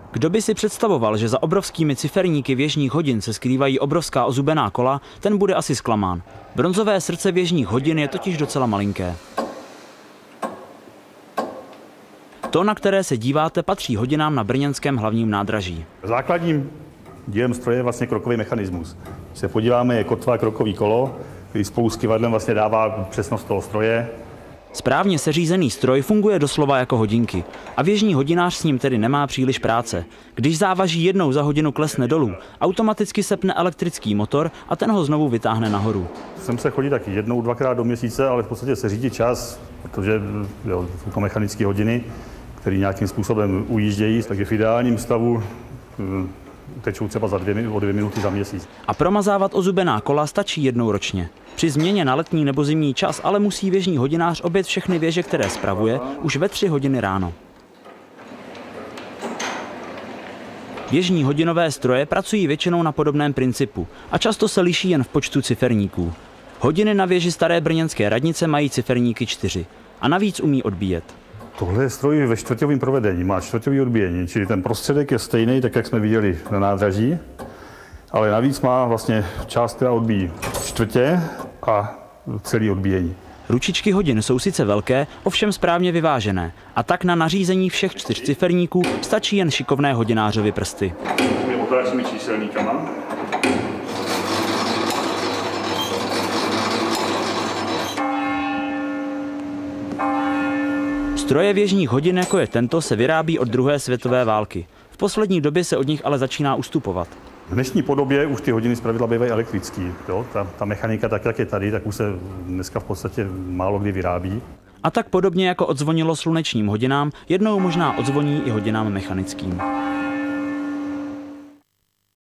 Kdo by si představoval, že za obrovskými ciferníky věžních hodin se skrývají obrovská ozubená kola, ten bude asi zklamán. Bronzové srdce věžních hodin je totiž docela malinké. To, na které se díváte, patří hodinám na brněnském hlavním nádraží. Základním dílem stroje je vlastně krokový mechanismus. Když se podíváme, je kotva krokový kolo, který spolu s kyvadlem vlastně dává přesnost toho stroje. Správně seřízený stroj funguje doslova jako hodinky a věžní hodinář s ním tedy nemá příliš práce. Když závaží jednou za hodinu klesne dolů, automaticky sepne elektrický motor a ten ho znovu vytáhne nahoru. Sem se chodí taky jednou, dvakrát do měsíce, ale v podstatě se řídí čas, protože jsou to mechanické hodiny, které nějakým způsobem ujíždějí, takže v ideálním stavu tečou třeba o 2 minuty za měsíc. A promazávat ozubená kola stačí jednou ročně. Při změně na letní nebo zimní čas ale musí věžní hodinář objet všechny věže, které spravuje, už ve 3 hodiny ráno. Věžní hodinové stroje pracují většinou na podobném principu a často se liší jen v počtu ciferníků. Hodiny na věži staré brněnské radnice mají ciferníky 4 a navíc umí odbíjet. Tohle je stroj ve čtvrťovém provedení, má čtvrťový odbíjení, čili ten prostředek je stejný, tak jak jsme viděli na nádraží, ale navíc má vlastně část, která odbíjí čtvrtě a celý odbíjení. Ručičky hodin jsou sice velké, ovšem správně vyvážené a tak na nařízení všech 4 ciferníků stačí jen šikovné hodinářovy prsty. Operačními číselníkama. Stroje věžních hodin, jako je tento, se vyrábí od druhé světové války. V poslední době se od nich ale začíná ustupovat. V dnešní podobě už ty hodiny zpravidla bývají elektrický. Ta mechanika, tak jak je tady, tak už se dneska v podstatě málo kdy vyrábí. A tak podobně jako odzvonilo slunečním hodinám, jednou možná odzvoní i hodinám mechanickým.